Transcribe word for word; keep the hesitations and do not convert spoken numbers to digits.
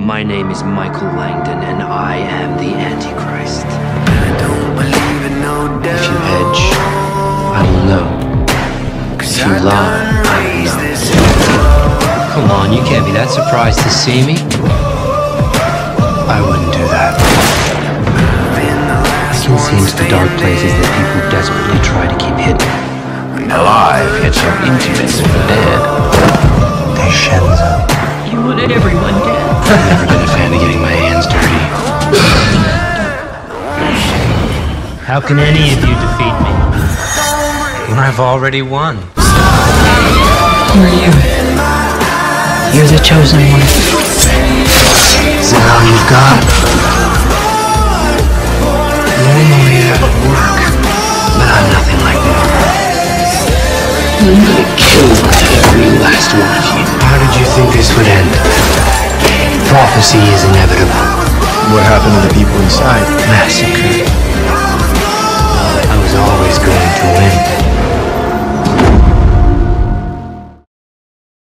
My name is Michael Langdon, and I am the Antichrist. If you hedge, I will know. If you lie, I will know. Come on, you can't be that surprised to see me. I wouldn't do that. I can see into the dark places that people desperately try to keep hidden. Alive, yet so intimate for dead. They Shenzo. You wanted everyone dead. I've never been a fan of getting my hands dirty. How can any of you defeat me? I've already won. Who are you? You're the chosen one. Is that all you've got? Normally that would work, but I'm nothing like normal. I'm gonna kill every last one of you. How did you think this would end? Prophecy is inevitable. What happened to the people inside? Massacre.